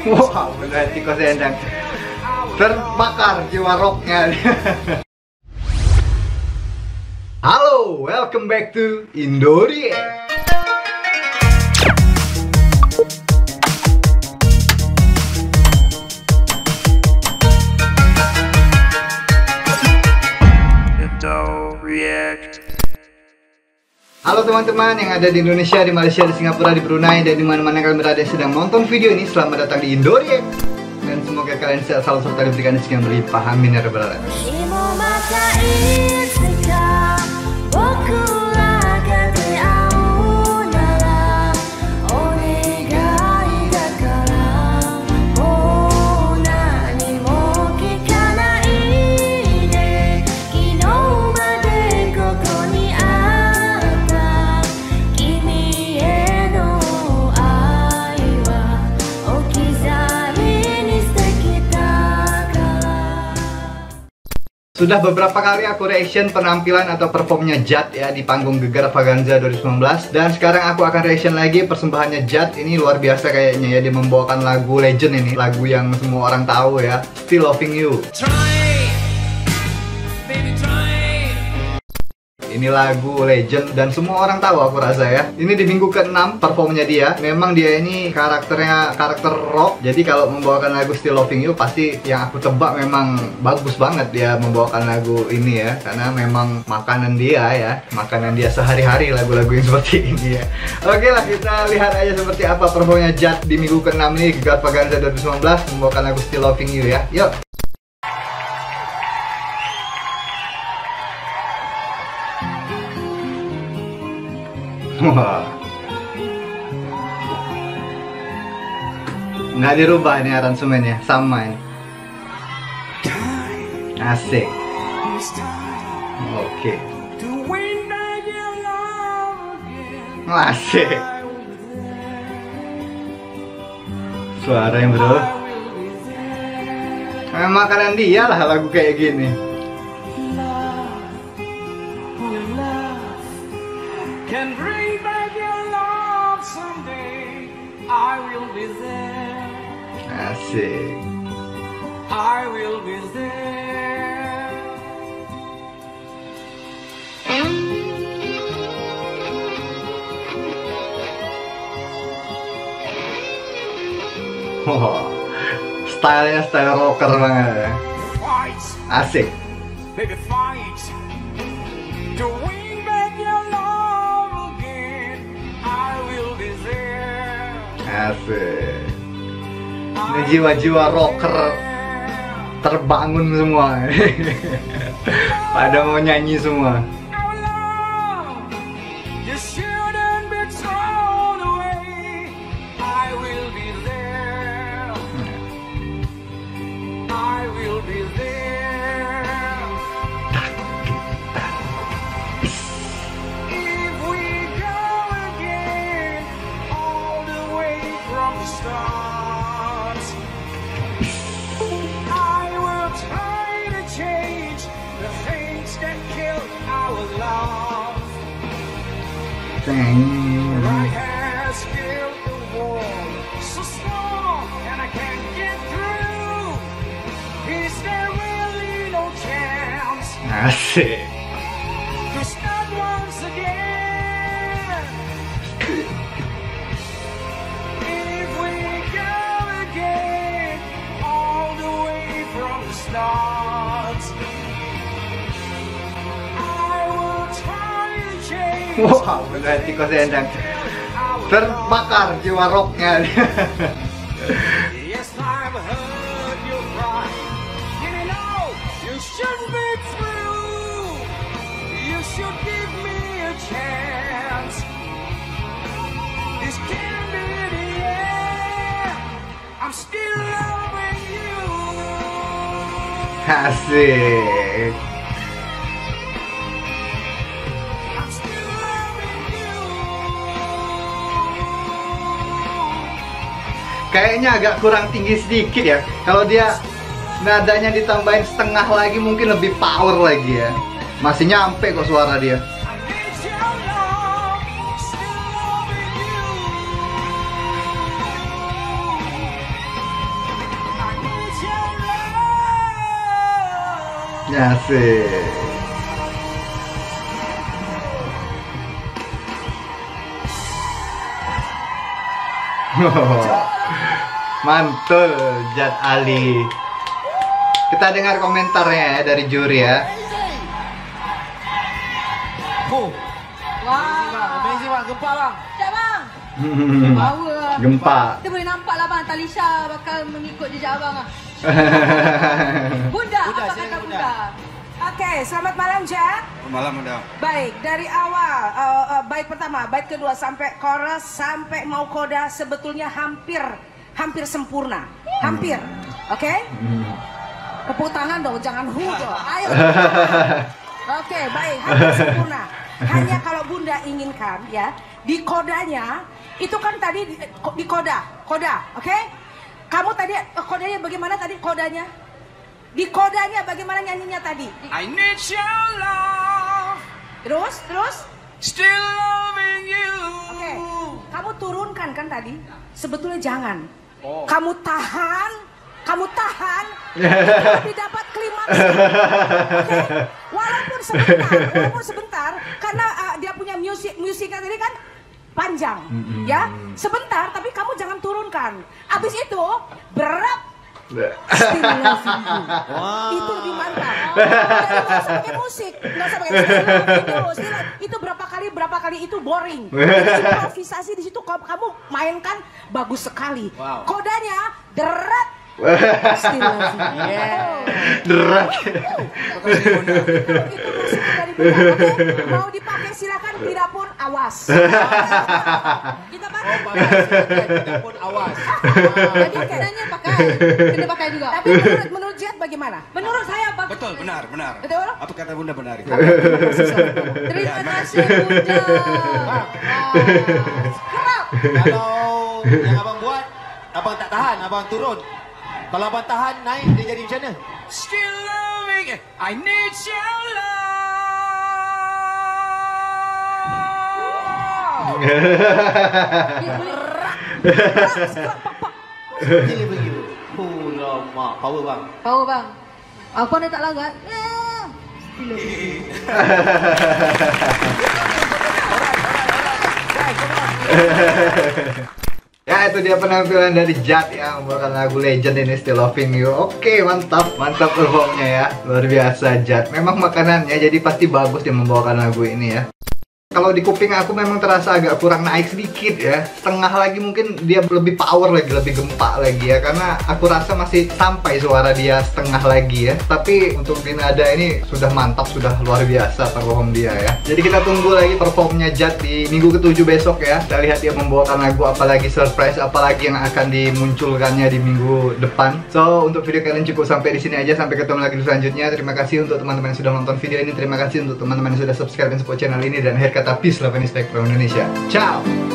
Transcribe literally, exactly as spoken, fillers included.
Wah, benar Tiko Sendang terbakar jiwa rocknya. Halo, welcome back to Indoreact. Halo teman-teman yang ada di Indonesia, di Malaysia, di Singapura, di Brunei, dan di mana-mana kalian berada yang sedang nonton video ini. Selamat datang di Indoreact. Dan semoga kalian sehat selalu serta diberikan rezeki yang berlimpah. Amin ya rabbal alamin. Sudah beberapa kali aku reaction penampilan atau performnya Jad ya di panggung Gegar Vaganza dua ribu sembilan belas. Dan sekarang aku akan reaction lagi persembahannya Jad. Ini luar biasa kayaknya ya, dia membawakan lagu legend ini, lagu yang semua orang tahu ya, Still Loving You. Ini lagu legend dan semua orang tahu aku rasa ya. Ini di minggu keenam performnya dia. Memang dia ini karakternya karakter rock. Jadi kalau membawakan lagu Still Loving You, pasti yang aku tebak memang bagus banget dia membawakan lagu ini ya. Karena memang makanan dia ya, makanan dia sehari-hari lagu-lagu yang seperti ini ya. Oke lah, kita lihat aja seperti apa performnya Jad di minggu keenam nih Gegar Vaganza dua ribu sembilan belas membawakan lagu Still Loving You ya. Yuk. Wah, nggak dirubah nih aransemennya, sama ini. Asik. Oke. Asik. Suara yang bro. Memang makanan dia lah lagu kayak gini. Can bring back your love someday. I will be there. Asik. I will be there. Wow, stylenya style rocker banget ya. Asik. Baby fight. To win back your love again. I will be there. Asik. Ini jiwa-jiwa rocker terbangun semua. Pada mau nyanyi semua. Right has killed the wall, so strong and I can't get through. Is there really no chance? Asik. To start once again. If we go again, all the way from the start. I will try to change. Wah, benar Tiko Sendang terbakar jiwa rocknya. Yes, I've heard you cry. You know you should be through. You should give me a chance. This can't be the end. I'm still loving you. Asik. Kayaknya agak kurang tinggi sedikit ya. Kalau dia nadanya ditambahin setengah lagi mungkin lebih power lagi ya. Masih nyampe kok suara dia. Asik. Mantul Jad Ali. Kita dengar komentarnya ya dari juri ya. Oh, Wah. amazing bang, gempa bang. Sekejap bang. Hmm, Power. Gempa. Kita boleh nampak lah bang, Talisha bakal mengikut jejak abang lah. Bunda, Bunda, apa saya kata Bunda. Bunda? Oke, selamat malam Jack. Malam udah. Baik, dari awal uh, uh, bait pertama, bait kedua sampai chorus sampai mau koda sebetulnya hampir hampir sempurna. Hampir. Oke? Tepuk tangan dong, jangan hu dong. Ayo. Oke, baik, hampir sempurna. Hanya kalau Bunda inginkan ya, di kodanya itu kan tadi di, di koda, koda, oke? Kamu tadi eh, kodanya bagaimana tadi kodanya? Di kodanya bagaimana nyanyinya tadi? I need your love, Terus, terus? still loving you. Oke, kamu turunkan kan tadi? Sebetulnya jangan. Oh. Kamu tahan, kamu tahan, tapi dapat klimaks. Oke, walaupun sebentar, walaupun sebentar, karena uh, dia punya musik musiknya tadi kan panjang, ya. Sebentar, tapi kamu jangan turunkan. Abis itu berat. Still loving you. Itu lebih mantap. Jadi nggak usah pakai musik, nggak usah pakai musik. Itu, still- itu berapa kali berapa kali itu boring. Jadi improvisasi di situ kamu kamu mainkan bagus sekali. Wow. Kodanya deret. Still loving you. Yeah. Derat. Terima kasih Bunda. Kalau itu masukan dari Bunda, oke? Mau dipakai silakan, tidak pun awas. Kita pakai. Oh, pakai silakan, tidak pun awas. Jadi sebenarnya pakai, kena pakai juga. Tapi menurut menurut Jet bagaimana? Menurut saya bagus. Betul, benar, benar. Betul? Apa kata Bunda benar itu? Terima kasih Bunda. Wah, Kerap. Kalau yang abang buat, abang tak tahan, abang turun. Kalau abang tahan, naik, dia jadi macam mana? Still loving you. I need your love. Begini, begini. Oh, lama. Power bang. Tahu bang, apa ni tak langgar? Eh, Ya itu dia penampilan dari Jad yang membawakan lagu Legend ini Still Loving You. Oke, mantap, mantap performnya ya. Luar biasa Jad. Memang makanannya jadi pasti bagus dia membawakan lagu ini ya. Kalau di kuping aku memang terasa agak kurang naik sedikit ya. Setengah lagi mungkin dia lebih power lagi, lebih gempa lagi ya. Karena aku rasa masih sampai suara dia setengah lagi ya. Tapi untuk di nada ini sudah mantap, sudah luar biasa perform dia ya. Jadi kita tunggu lagi performnya Jad di minggu ketujuh besok ya. Kita lihat dia membawakan lagu apalagi, surprise apalagi yang akan dimunculkannya di minggu depan. So untuk video kalian cukup sampai di sini aja. Sampai ketemu lagi di selanjutnya. Terima kasih untuk teman-teman yang sudah nonton video ini. Terima kasih untuk teman-teman yang sudah subscribe dan support channel ini. Dan akhir kata peace, love and respect from Indonesia. Ciao.